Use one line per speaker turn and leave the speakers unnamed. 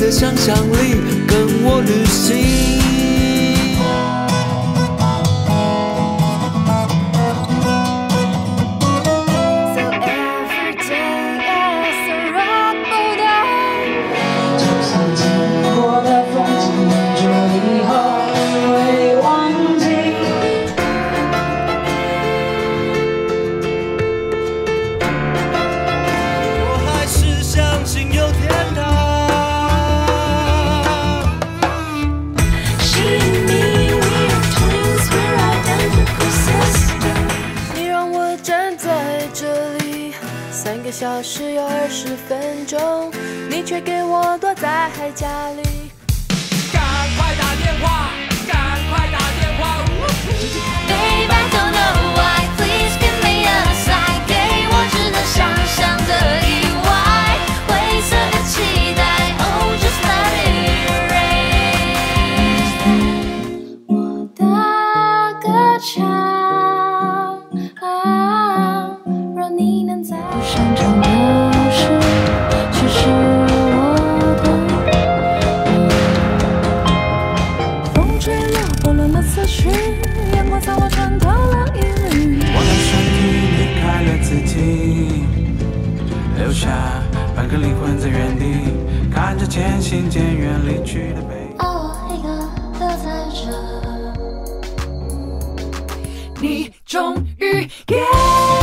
的想象力跟我旅行。
3个小时又20分钟，你却给我躲在家里。
赶快打电话，赶快打电话。
Babe, I don't know why, please give me a sign， 给我只能想象的意外，灰色的期待 ，Oh just let it rain。我打个枪，让你能在不擅长的事，却是我的。风吹了，拨乱了思绪，阳光洒我穿透了疑虑。
我的身体离开了自己，留下半个灵魂在原地，看着渐行渐远离去的背影。
哦，我一个留在这，你终于给。